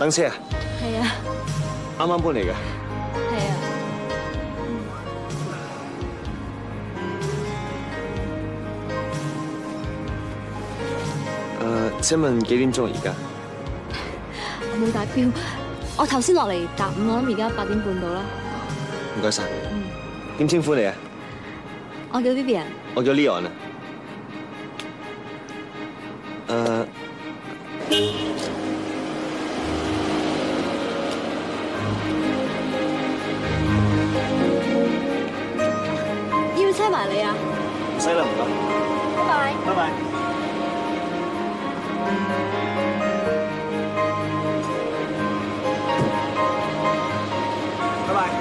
等車啊？ 係啊。 啱啱搬嚟嘅。 係啊。 請問幾點鐘而家？ 我冇帶錶，我頭先落嚟搭5，我諗而家8點半到啦。 唔該晒。點稱呼你啊？ 我叫 Vivian。 我叫 Leon 啊。 要唔要車埋你啊？ 唔使啦，唔該。 拜拜。 拜拜。拜拜。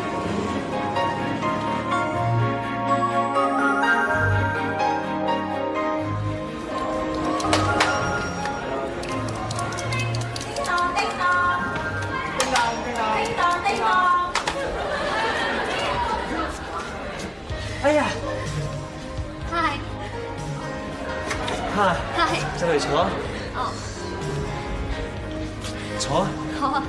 哎呀！ Hi。 Hi。 Hi。 就嚟坐。 哦。 坐。 好啊。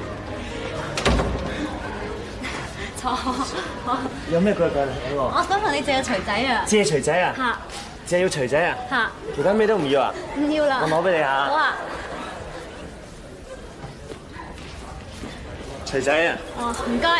坐。好。 有咩貴貴我？ 我想同你借個錘仔啊。 借錘仔啊？ 嚇。 借要錘仔啊？ 嚇。 其他咩都唔要啊？ 唔要啦。 我攞俾你嚇。 好啊。 錘仔啊！ 哦，唔該。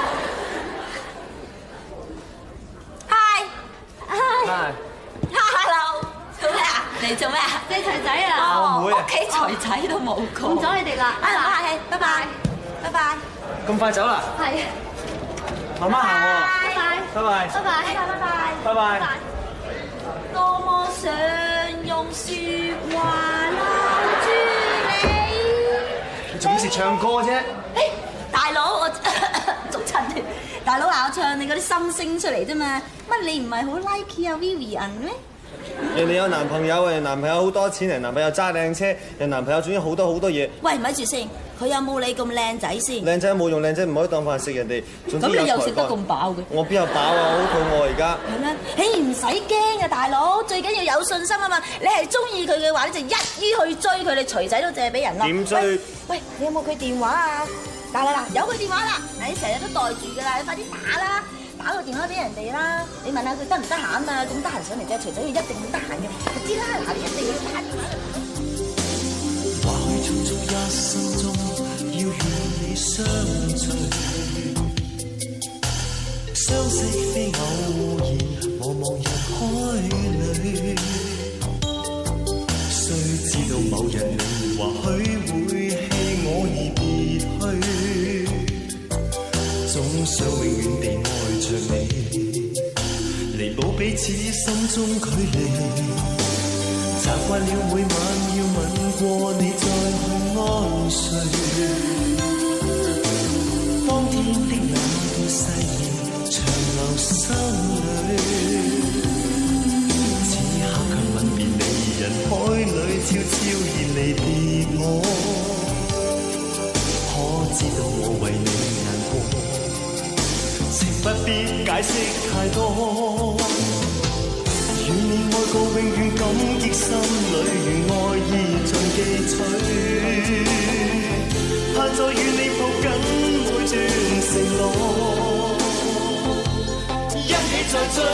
Hello， 做咩啊？嚟做咩啊？ 借錘仔啊！ 哦，屋企錘仔都冇個。 唔阻你哋啦， 唔客氣，拜拜，拜拜。 咁快走啦？ 係。 慢慢行喎。 拜拜。 拜拜。 拜拜。 拜拜。 拜拜。 多麼想用説話留住你。 你做咩事唱歌啫？ 大佬，我捉親你。大佬話我唱你嗰啲心聲出嚟啫嘛，乜你唔係好 like 阿 Vivian 咩？ 人哋有男朋友，人男朋友好多錢，人男朋友揸靚車，人男朋友仲有好多嘢。 喂，咪住先，佢有冇你咁靚仔先？ 靚仔冇用，靚仔唔可以當飯食人哋。 咁你又食得咁飽嘅？ 我邊有飽啊？我好肚餓而家。 係咩？誒唔使驚啊，大佬，最緊要有信心啊嘛！你係中意佢嘅話，你就一於去追佢，你錘仔都借俾人啦。 點追？ 喂，你有冇佢電話啊？嗱，有佢電話啦，你成日都袋住㗎啦，你快啲打啦，打個電話俾人哋啦，你問下佢得唔得閒啊嘛，咁得閒上嚟啫，錘仔佢一定會得閒嘅，你知啦，嗱，你一定要打電話。 或許匆匆一生中，要與你相隨，相識非偶然，茫茫人海裏，雖知道某日你或許會棄我而別去，總想永遠地愛着你，彌補彼此心中距離，習慣了每晚要吻過你再去安睡，當天的那段誓言長留心裏，此刻卻吻別你，人海裏悄悄然離別我，可知道我為你難過，情不必解釋太多，願你愛過永遠感激心裏，願愛意盡記取，盼再與你抱緊每段承諾，一起再追。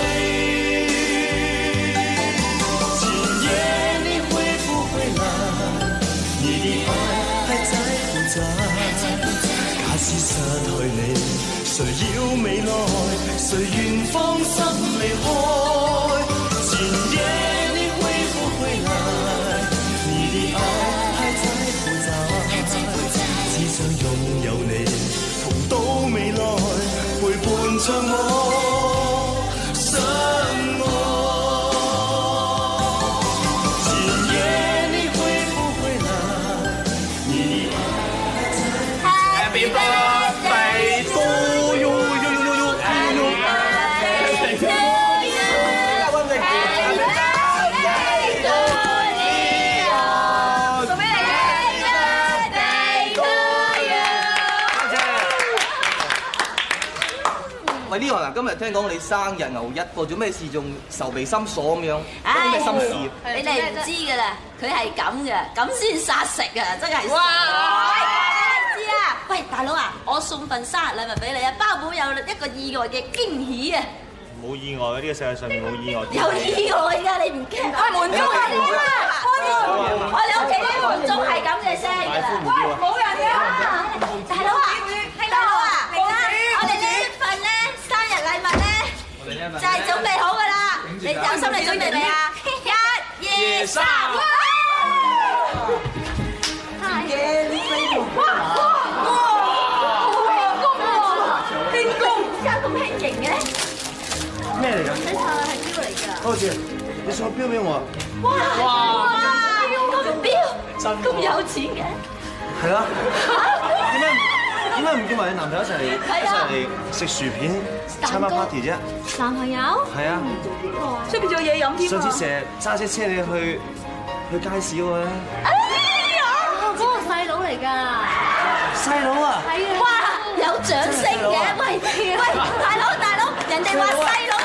前夜你會不會來？你的愛還在不在？假使失去你，誰要未來？誰願放心離開？前夜你會不會來？你的愛還在不在？只想擁有你，同到未來，陪伴着我相愛。前夜你會不會來？你的愛還在。Happy birthday to you。 喂，呢行啊，今日聽講你生日牛一，做咗咩事仲愁眉深鎖咁樣？有咩心事？ 你哋唔知㗎啦，佢係咁嘅，咁先殺食啊！真係。哇！知啊！喂，大佬啊，我送份生日禮物俾你啊，包保有一個意外嘅驚喜啊！ 冇意外嘅，呢個世界上面冇意外。 有意外㗎，你唔驚？門鐘係點啊？我哋屋企啲門鐘係咁嘅聲㗎啦。冇人㗎！大佬啊，我哋呢份咧生日禮物咧就係準備好㗎啦。你有心理準備未啊？1、2、3。輕功，而家咁輕型嘅？ 咩嚟㗎？ 睇下係錶嚟㗎。 多謝，你送個錶俾我。 哇！咁錶，咁有錢嘅？ 係啦。點解唔叫埋你男朋友一齊嚟食薯片參加 party 啫？ 男朋友？ 係啊。 出邊仲有嘢飲添啊！ 上次成日揸車車你去街市嗰個咧。 嗰個細佬嚟㗎。 細佬啊！ 係啊。 哇！有掌聲嘅，喂，大佬，人哋話細佬